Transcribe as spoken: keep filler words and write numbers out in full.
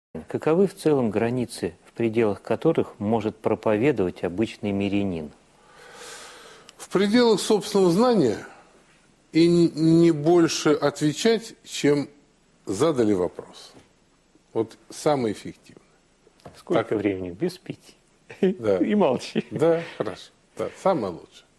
Каковы в целом границы, в пределах которых может проповедовать обычный мирянин? В пределах собственного знания и не больше отвечать, чем задали вопрос. Вот самое эффективное. Сколько так. времени? Без пяти. Да. И молчи. Да, хорошо. Да, самое лучшее.